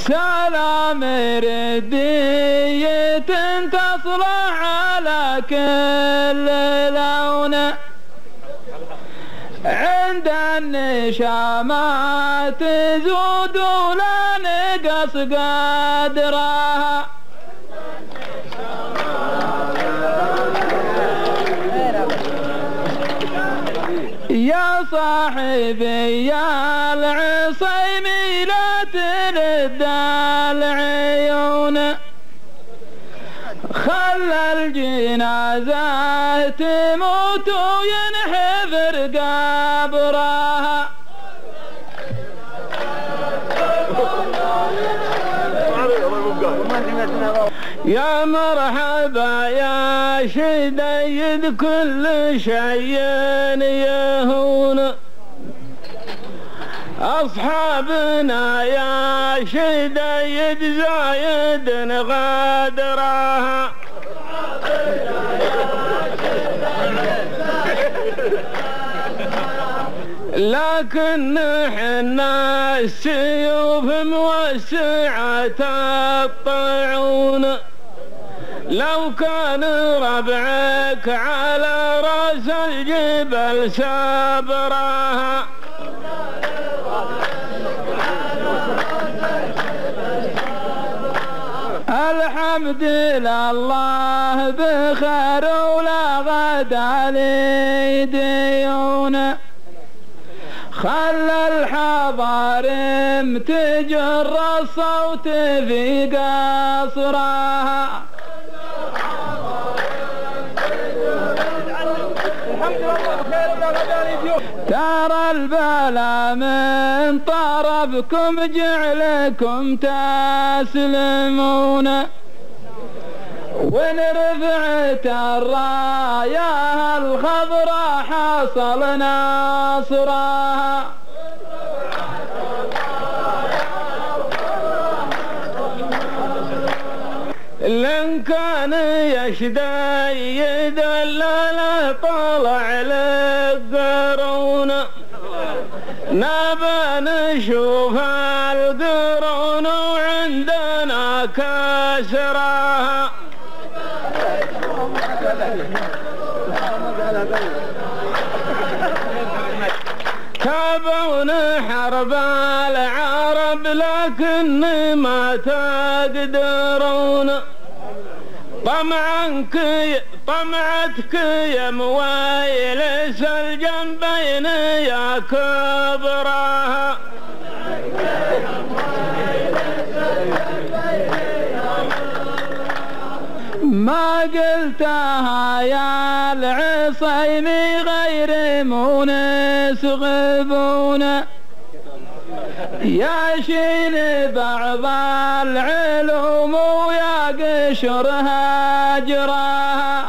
سلام ردية تصلح على كل لون، عند النشامات تزود ولا نقص قدرها. يا صاحبي يا العصيمي لا ترد العيون، خلى الجنازة تموت وينحفر قبرها. يا مرحبا يا شديد كل شيء يهون، أصحابنا يا شديد زايد غدرها. لكن حنا السيوف موسعة الطاعون، لو كان ربعك على راس الجبل سابرها. الحمد لله بخير ولا غدا علي ديون، خلى الحضارم تجر الصوت في قصرها. ترى البلا من طرفكم جعلكم تسلمون، وإن رفعت الراية الخضراء حصل نصرها. لن كان يشديد لا طلع للقرون، نبى نشوف القرون وعندنا كسرها. تابون حرب العرب لكن ما تقدرون، طمعتك يا مويلس الجنبين يا كبرها. ما قلتها يا العصيمي غير مونس غبون، يا شيل بعض العلوم ويا قشر هجرها.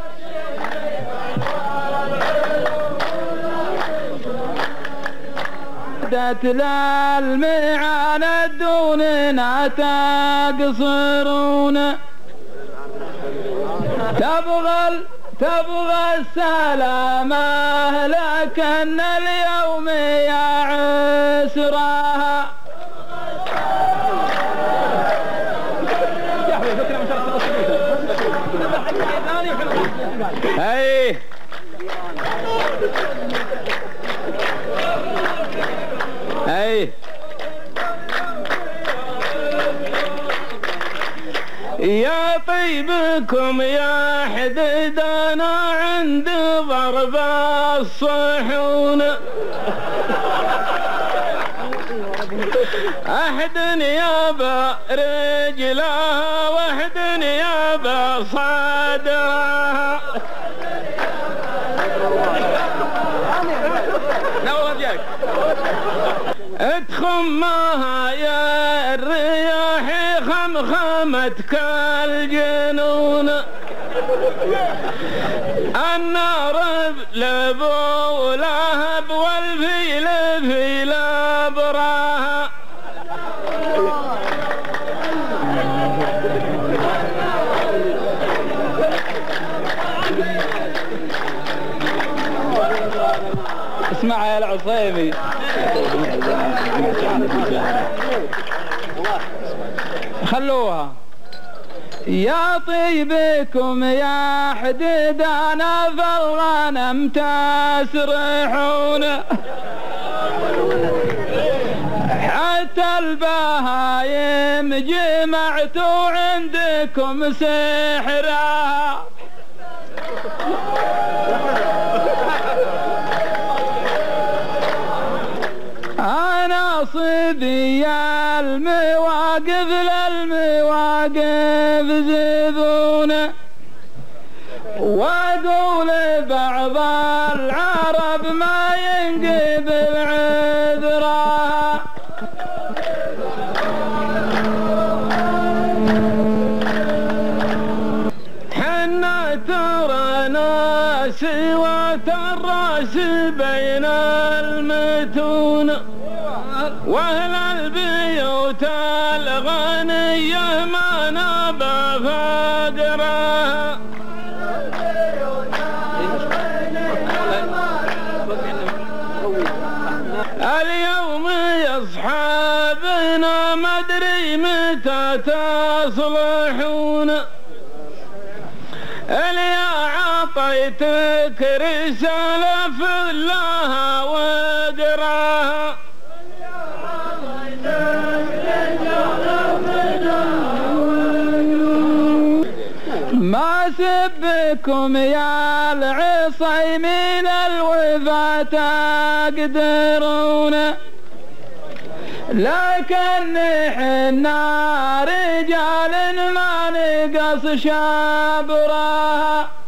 دت للمعاند دوننا تقصرون، تبغى السلامة لكن اليوم يا عسرها. هاي هاي يا طيبكم يا حديدنا عند ضرب الصحون، أحد يابا رجلها واحد يابا صدرها. تخمها يا الرياح خمخمتك الجنون، النار لبو لهب والفيل في لبراها. اسمع يا العصيمي. خلوها يا طيبكم يا حديدانا في الغنم تسرحون حتى البهايم جمعتوا عندكم سحرها أنا صبي المواقف للمواقف زبون وأقول بعض العرب ما ينقبل عذرها حنا ترى ناس وتراس بين المتون واهل البيوت الغنية ما نبى فقرها اليوم يا اصحابنا ما ادري متى تصلحون اللي عطيتك رسالة في الله وقراها ما سبكم يا العصيمين الوفا تقدرون لكن حنا رجال ما نقص شابرها